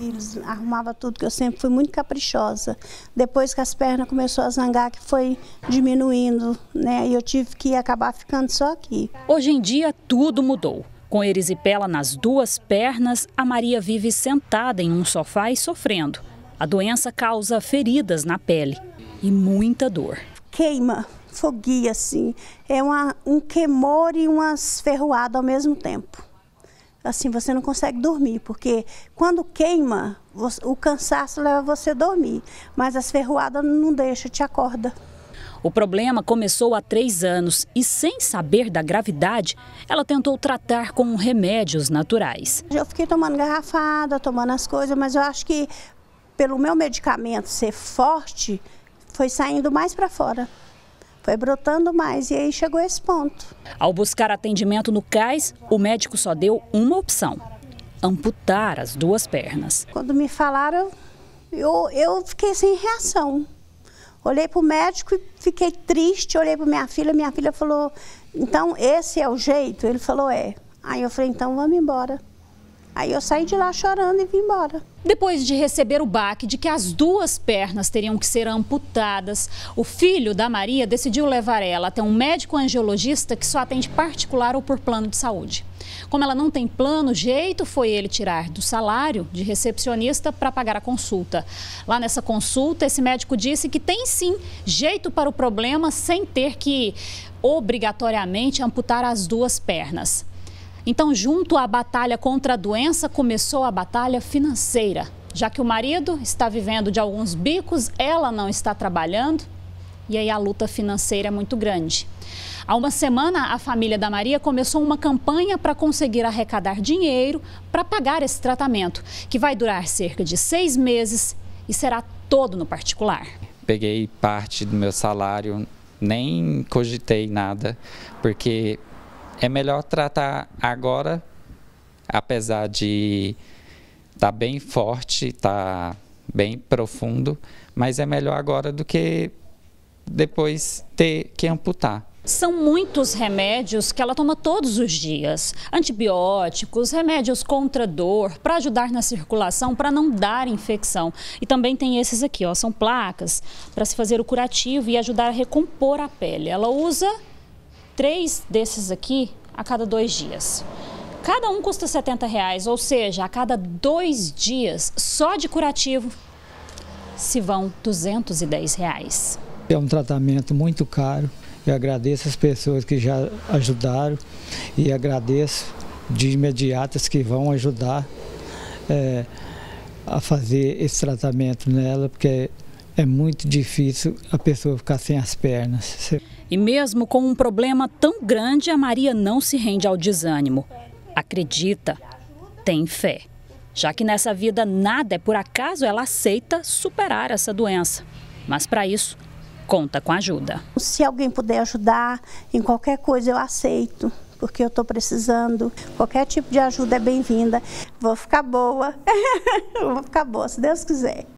Eles arrumavam tudo, que eu sempre fui muito caprichosa. Depois que as pernas começaram a zangar, que foi diminuindo, né? E eu tive que acabar ficando só aqui. Hoje em dia tudo mudou. Com erisipela nas duas pernas, a Maria vive sentada em um sofá e sofrendo. A doença causa feridas na pele e muita dor. Queima, fogueia assim. É um queimor e umas ferroadas ao mesmo tempo. Assim, você não consegue dormir, porque quando queima, o cansaço leva você a dormir. Mas as ferroadas não deixam, te acorda. O problema começou há 3 anos e, sem saber da gravidade, ela tentou tratar com remédios naturais. Eu fiquei tomando garrafada, tomando as coisas, mas eu acho que pelo meu medicamento ser forte, foi saindo mais para fora. Foi brotando mais e aí chegou esse ponto. Ao buscar atendimento no CAIS, o médico só deu uma opção: amputar as duas pernas. Quando me falaram, eu fiquei sem reação. Olhei para o médico e fiquei triste, olhei para minha filha falou, então esse é o jeito? Ele falou, é. Aí eu falei, então vamos embora. Aí eu saí de lá chorando e vim embora. Depois de receber o baque de que as duas pernas teriam que ser amputadas, o filho da Maria decidiu levar ela até um médico angiologista que só atende particular ou por plano de saúde. Como ela não tem plano, o jeito foi ele tirar do salário de recepcionista para pagar a consulta. Lá nessa consulta, esse médico disse que tem sim jeito para o problema sem ter que obrigatoriamente amputar as duas pernas. Então, junto à batalha contra a doença, começou a batalha financeira. Já que o marido está vivendo de alguns bicos, ela não está trabalhando, e aí a luta financeira é muito grande. Há uma semana, a família da Maria começou uma campanha para conseguir arrecadar dinheiro para pagar esse tratamento, que vai durar cerca de 6 meses e será todo no particular. Peguei parte do meu salário, nem cogitei nada, porque é melhor tratar agora, apesar de estar bem forte, estar bem profundo, mas é melhor agora do que depois ter que amputar. São muitos remédios que ela toma todos os dias. Antibióticos, remédios contra dor, para ajudar na circulação, para não dar infecção. E também tem esses aqui, ó, são placas para se fazer o curativo e ajudar a recompor a pele. Ela usa 3 desses aqui a cada 2 dias. Cada um custa R$70, ou seja, a cada 2 dias, só de curativo, se vão R$210. É um tratamento muito caro. Eu agradeço as pessoas que já ajudaram e agradeço de imediato as que vão ajudar a fazer esse tratamento nela, porque é muito difícil a pessoa ficar sem as pernas. E mesmo com um problema tão grande, a Maria não se rende ao desânimo. Acredita, tem fé. Já que nessa vida nada é por acaso, ela aceita superar essa doença. Mas para isso, conta com ajuda. Se alguém puder ajudar em qualquer coisa, eu aceito, porque eu estou precisando. Qualquer tipo de ajuda é bem-vinda. Vou ficar boa. Vou ficar boa, se Deus quiser.